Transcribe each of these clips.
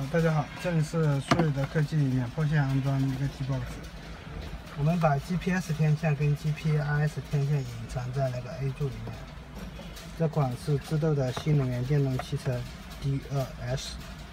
大家好，这里是苏瑞德科技免破线安装一个 T-box。我们把 GPS 天线跟 GPRS 天线隐藏在那个 A 柱里面。这款是智豆的新能源电动汽车 D2S。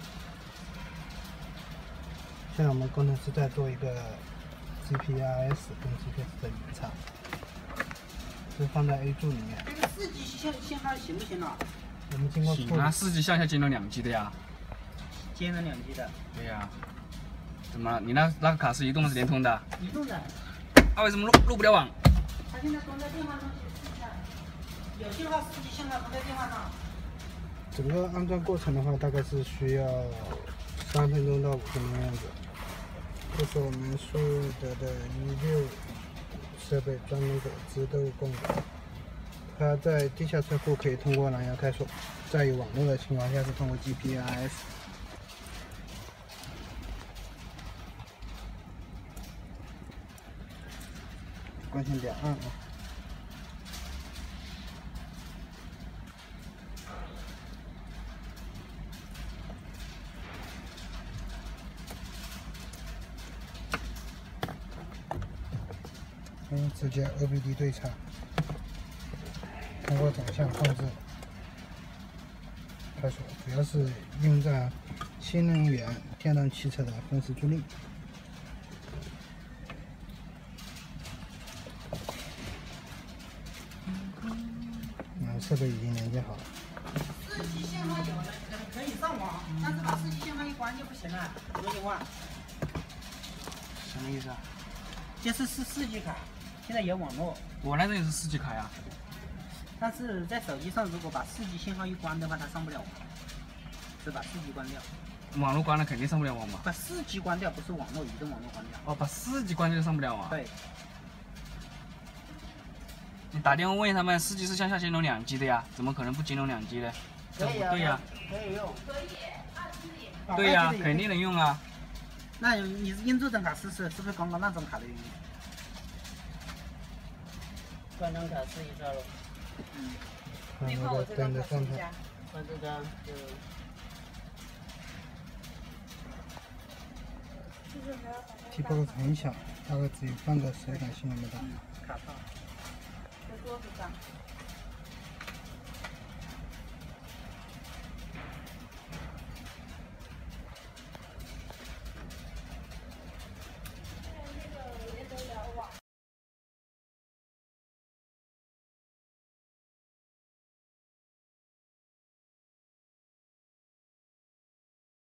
现在我们工程师在做一个 GPRS 跟 GPS 的隐藏，是放在 A 柱里面。 这个4G信号行不行啊？ 我们经过行啊，4G 向下兼容2G 的呀。 兼容2G 的。 对呀。怎么了？你那个卡是移动还是联通的？ 移动的。 它为什么录不了网？ 它现在装在电话上去试一下，有信号4G信号装在电话上。 整个安装过程的话，大概是需要3分钟到5分钟的样子。这是我们苏瑞德的16设备，专门给智豆供的。它在地下车库可以通过蓝牙开锁，在有网络的情况下是通过 GPRS。关键点按啊。直接 OBD 对插，通过转向控制开锁，主要是用在新能源电动汽车的分时助力。设备已经连接好了。 4G 信号有了，可以上网，但是把4G 信号一关就不行了，什么情况？ 什么意思啊？ 就是4G 卡，现在有网络。 我那个也是4G 卡呀。 但是在手机上，如果把4G 信号一关的话，它上不了网，是把4G 关掉。 网络关了肯定上不了网嘛。 把4G 关掉，不是网络，移动网络关掉。 哦，把4G 关掉就上不了网。 对。 你打电话问他们，4G 是向下兼容2G 的呀，怎么可能不兼容2G 呢？这不对呀。 可以用。可以，2G。 对呀，肯定能用啊。 那你用这张卡试试，是不是刚刚那张卡的原因？ 换张卡试一下喽。 你看我这张卡试一下。 换这张就。 T-box 很小，大概只有半个手掌心那么大。 卡套。 在桌子上。